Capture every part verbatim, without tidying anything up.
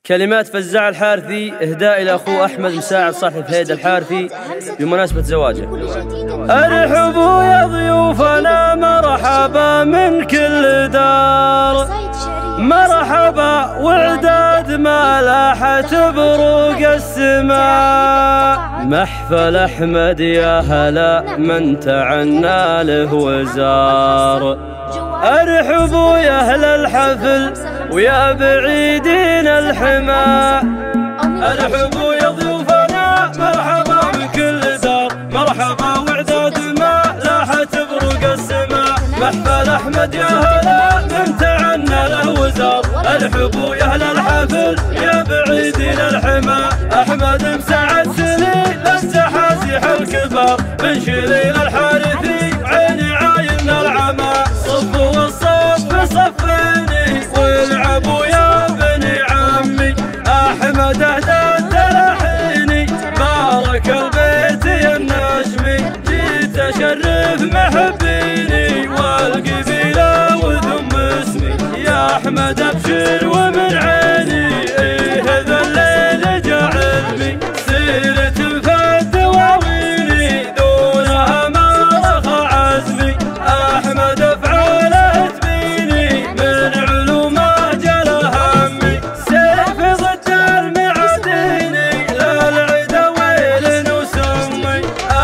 كلمات فزاع الحارثي إهداء إلى أخوه أحمد مساعد صاحب هيدا الحارثي بمناسبة زواجه. ارحبوا يا ضيوفنا مرحبا من كل دار، مرحبا وعداد ما لاحت بروق السماء، محفل أحمد يا هلا من تعنى له وزار. ارحبوا يا أهل الحفل ويا بعيدين الحما، ارحبوا يا ضيوفنا مرحبا من كل دار، مرحبا وعداد ما لاحت بروق السماء، محفل أحمد يا هلا من تعنى له وزار. ارحبوا يا أهل الحفل يا بعيدين الحما، أحمد مساعد سنين للزحازيح الكبار، من شليل الحارثي عيني عاين العمى، صفوا والصف صفيني والعبوا يا بني عمي، أحمد أهدى تلحيني بارك البيت يا النجمي، جيت أشرف محبيني والقبيلة وذم اسمي، يا أحمد أبشر ومن عيني إيه ذا الليل جاء علمي، سيرة فات دواويني دونها ما رخى عزمي، أحمد أفعاله تبيني من علومه جل همي، سيفي ضد المعاديني للعدا ويل وسمي،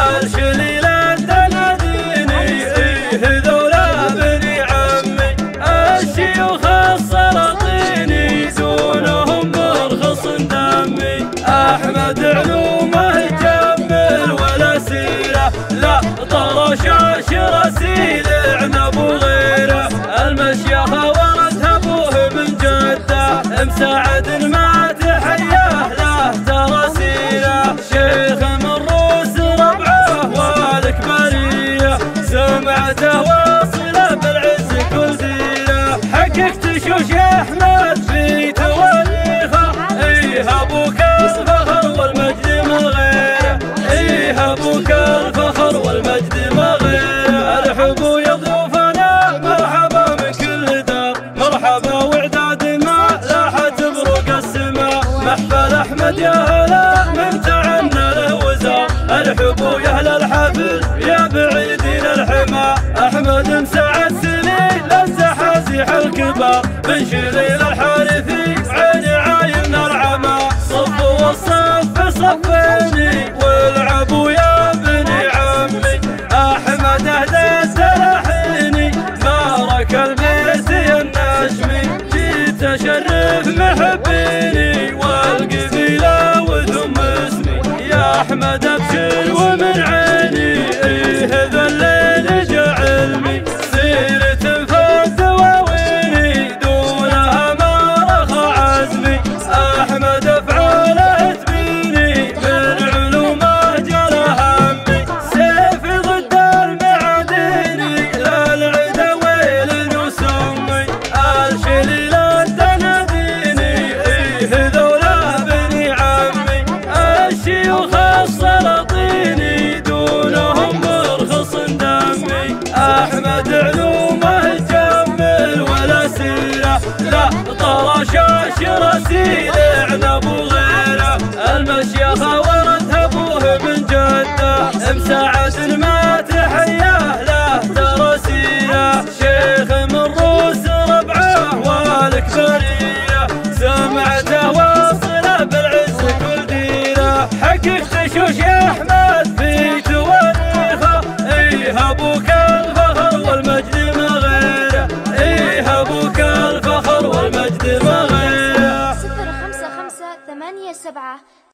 الشليلة تناديني إيه ذولا بني عمي، الشيوخ السلاطيني دونهم برخص دمي، أحمد علومه يجمل ولا سيرة لا طرش رسيل عنب وغيره، المشيخة ورثها ابوه من جده، مساعد ما تحياه له ترسيله، شيخ من روس ربعه والكبريه، سمعته واصله بالعز كل ديره، حقك تشوش يا احمد في تواريخه، ايه ابوك الفخر والمجد ما غيره، ايه ابوك الفخر والمجد ما غيره. ارحبوا يا ضيوفنا مرحبا من كل دار، مرحبا وعداد ما لاحت بروق السماء، محفل احمد يا هلا من تعنى له وزار. ارحبوا يا اهل الحفل يا بعيدين الحما، احمد مساعد سنين للزحازيح الكبار، من شليل الحارثي عيني عاين العمى، صفوا والصف صفيني والعبوا يا بني عمي، أحمد أهدى تلحيني بارك البيت يا النجمي، جيت أشرف محبيني والقبيلة وذم اسمي، يا أحمد أبشر ومن عيني إيه ذا الليل جاء علمي، سيرة فات دواويني دونها ما رخى عزمي، أحمد أفعاله تبيني من علومه جل همي، سيفي ضد المعاديني للعدا ويل وسمي، الشليلة تناديني إيه ذولا بني عمي، الشيوخ السلاطيني دونهم برخص دمي، أحمد علومه يجمل ولا سيرة لا طرش رسيل عنب وغيره، المشيخة ورثها ابوه من جده، مساعد ما تحياه له ترسيله، شيخ من روس ربعه والكبريه، سمعته واصله بالعز كل ديره، حقك تشوش يا احمد في تواريخه، ايه ابوك الفخر والمجد ما غيره، ايه ابوك الفخر والمجد ما غيره. صفر خمسة خمسة ثمانية سبعة